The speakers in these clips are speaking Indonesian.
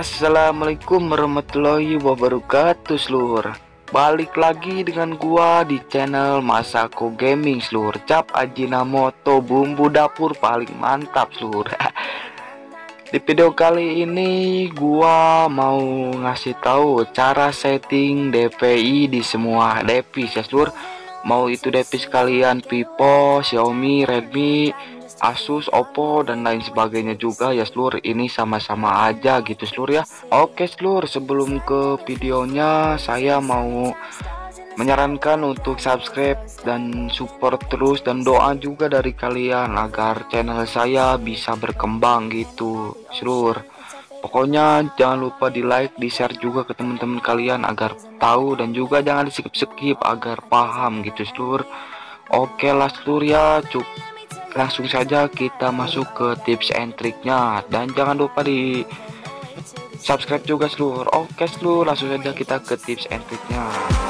Assalamualaikum warahmatullahi wabarakatuh seluruh. Balik lagi dengan gua di channel Masako Gaming seluruh. Cap Ajinomoto bumbu dapur paling mantap seluruh. Di video kali ini gua mau ngasih tahu cara setting DPI di semua device ya seluruh. Mau itu device kalian Vivo, Xiaomi, Redmi, Asus, Oppo dan lain sebagainya juga ya seluruh. Ini sama-sama aja gitu seluruh ya. Oke seluruh, sebelum ke videonya saya mau menyarankan untuk subscribe dan support terus, dan doa juga dari kalian agar channel saya bisa berkembang gitu seluruh. Pokoknya jangan lupa di like, di share juga ke teman-teman kalian agar tahu, dan juga jangan di skip agar paham gitu seluruh. Oke lah seluruh ya, langsung saja kita masuk ke tips and triknya, dan jangan lupa di subscribe juga seluruh. Oke seluruh, langsung saja kita ke tips and triknya.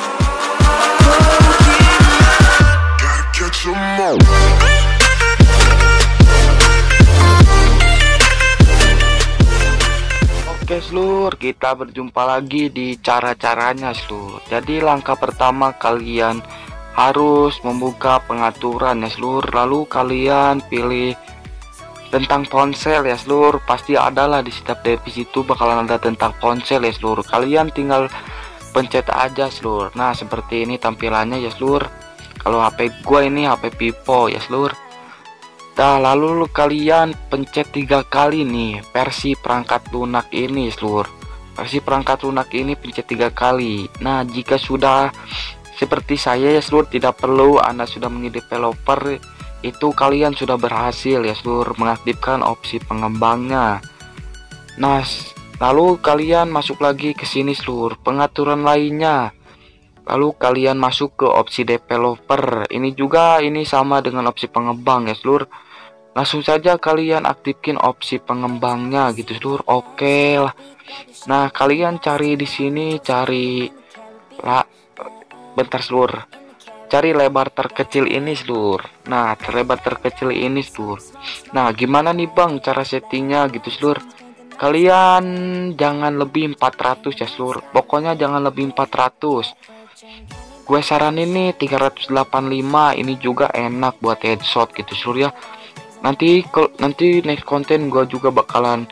Oke seluruh, kita berjumpa lagi di cara-caranya seluruh. Jadi langkah pertama kalian harus membuka pengaturan ya seluruh, lalu kalian pilih tentang ponsel ya seluruh. Pasti adalah di setiap device itu bakalan ada tentang ponsel ya seluruh. Kalian tinggal pencet aja seluruh. Nah seperti ini tampilannya ya seluruh. Kalau HP gua ini HP Vivo ya seluruh. Nah lalu kalian pencet 3 kali nih versi perangkat lunak ini seluruh. Versi perangkat lunak ini pencet 3 kali. Nah jika sudah seperti saya ya seluruh, tidak perlu Anda sudah menjadi developer, itu kalian sudah berhasil ya seluruh mengaktifkan opsi pengembangnya. Nah lalu kalian masuk lagi ke sini seluruh pengaturan lainnya, lalu kalian masuk ke opsi developer. Ini juga ini sama dengan opsi pengembang ya seluruh. Langsung saja kalian aktifkan opsi pengembangnya gitu seluruh. Oke lah. Nah kalian cari di sini, cari lah, bentar seluruh, cari lebar terkecil ini seluruh. Nah lebar terkecil ini seluruh. Nah gimana nih bang cara settingnya gitu seluruh. Kalian jangan lebih 400 ya seluruh. Pokoknya jangan lebih 400. Gue saranin nih 385. Ini juga enak buat headshot gitu seluruh ya. Nanti next konten gue juga bakalan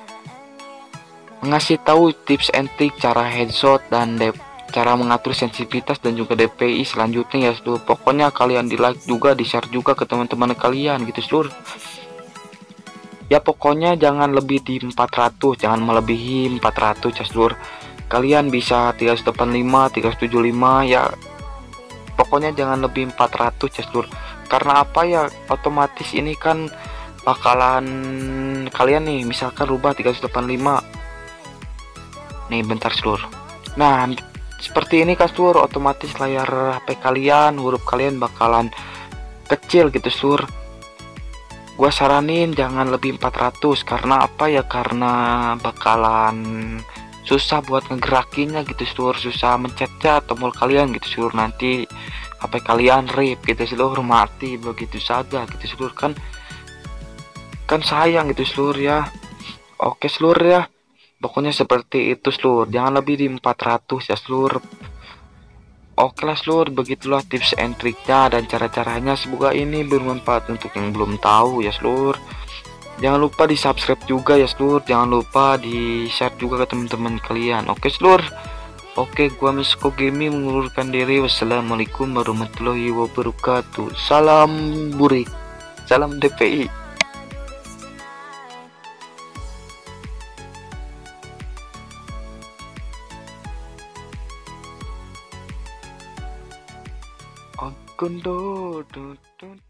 ngasih tahu tips and trick cara headshot dan cara mengatur sensitivitas dan juga DPI selanjutnya ya seluruh. Pokoknya kalian di like juga, di share juga ke teman-teman kalian gitu seluruh. Ya pokoknya jangan lebih di 400, jangan melebihi 400 ya seluruh. Kalian bisa 385, 375 ya. Pokoknya jangan lebih 400 ya seluruh. Karena apa ya, otomatis ini kan bakalan kalian nih misalkan rubah 385. Nih bentar seluruh. Nah seperti ini kan seluruh, otomatis layar HP kalian, huruf kalian bakalan kecil gitu seluruh. Gua saranin jangan lebih 400. Karena apa ya, karena bakalan susah buat ngegerakinnya gitu seluruh, susah mencet-cet tombol kalian gitu seluruh. Nanti HP kalian rip gitu seluruh, mati begitu saja gitu seluruh, kan sayang gitu seluruh ya. Oke seluruh ya, pokoknya seperti itu seluruh, jangan lebih di 400 ya seluruh. Oke lah seluruh, begitulah tips and triknya dan cara-caranya. Semoga ini bermanfaat untuk yang belum tahu ya seluruh. Jangan lupa di subscribe juga ya seluruh, jangan lupa di share juga ke teman-teman kalian. Oke seluruh. Oke, gua Masako Gaming mengundurkan diri. Wassalamualaikum warahmatullahi wabarakatuh. Salam burik, salam DPI. Akun do